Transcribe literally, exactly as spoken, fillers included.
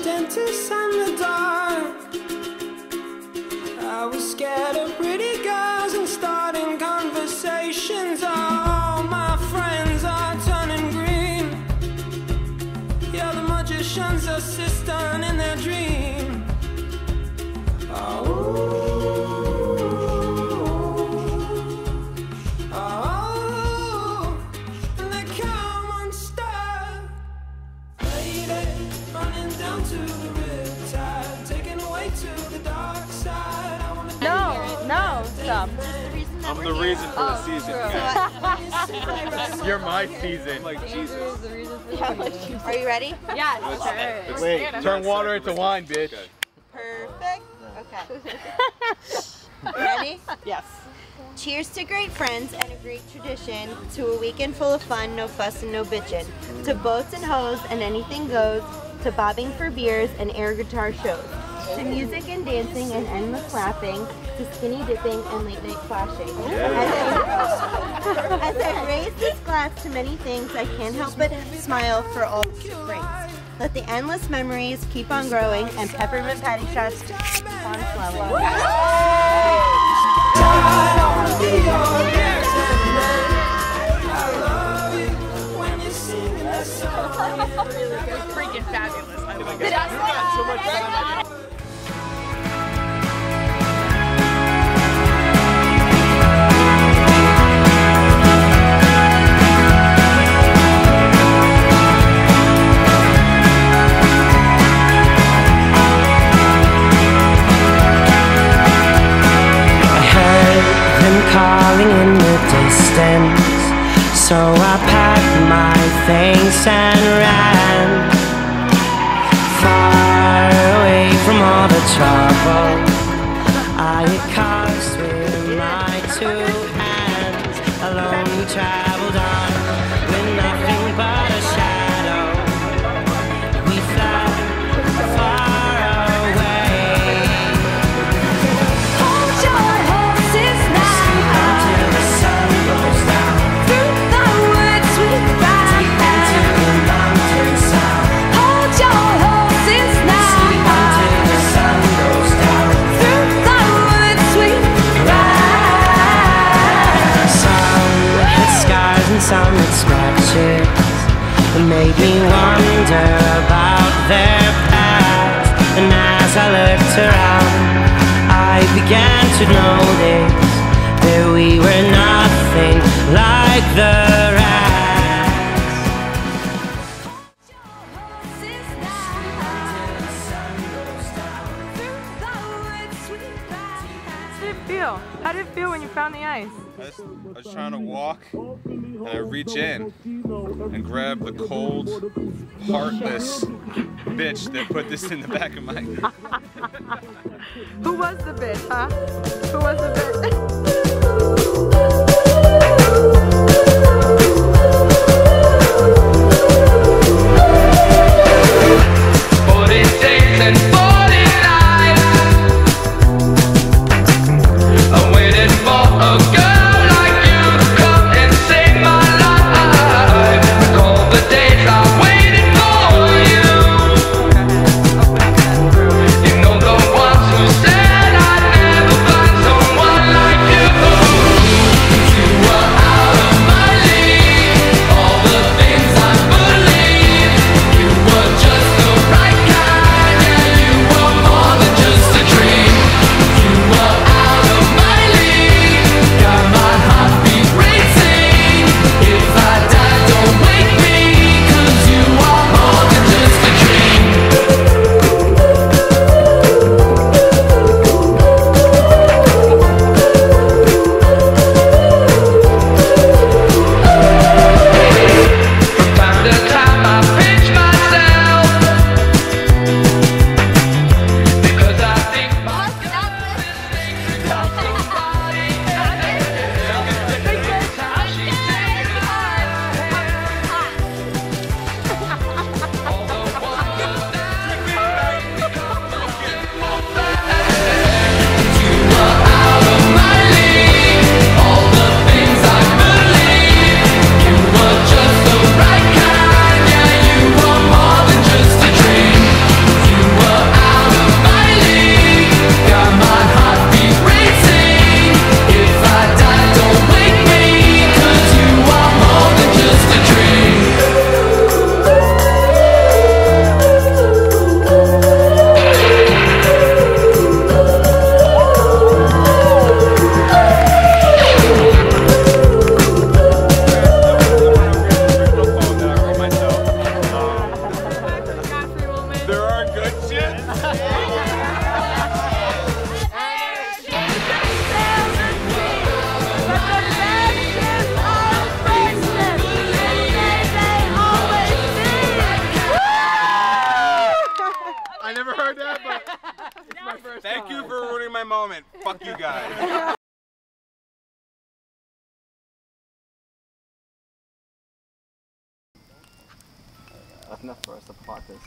dentist and the dark. I was scared of pretty girls and starting conversations. All my friends are turning green. Yeah, the magician's assistant in their dream. Oh. No, no, stop. I'm the reason for the season. Oh, You're my season. Like Jesus. Are you ready? Yeah, sure. Wait, turn water into wine, bitch. Perfect. Okay. Ready? Yes. Cheers to great friends and a great tradition, to a weekend full of fun, no fuss and no bitchin', to boats and hoes and anything goes, to bobbing for beers and air guitar shows, to music and dancing and endless laughing, to skinny dipping and late night flashing. As I, as I raise this glass to many things, I can't help but smile for all it brings. Let the endless memories keep on growing and peppermint patty shots keep on flowing. Freaking fabulous. I love it. You got so much fun. Calling in the distance, so I packed my things and ran far away from all the trouble I had caused with my two hands. Alone we traveled on with nothing but a shadow. We fly far away. Hold your horses now. Some scratches that made me wonder about their past. And as I looked around, I began to notice that we were nothing like the rest. How did it feel? How did it feel when you found the ice? I was, I was trying to walk, and I reach in and grab the cold, heartless bitch that put this in the back of my head. Who was the bitch, huh? Who was the bitch? You comment. Fuck you guys. That's enough for us to plot this.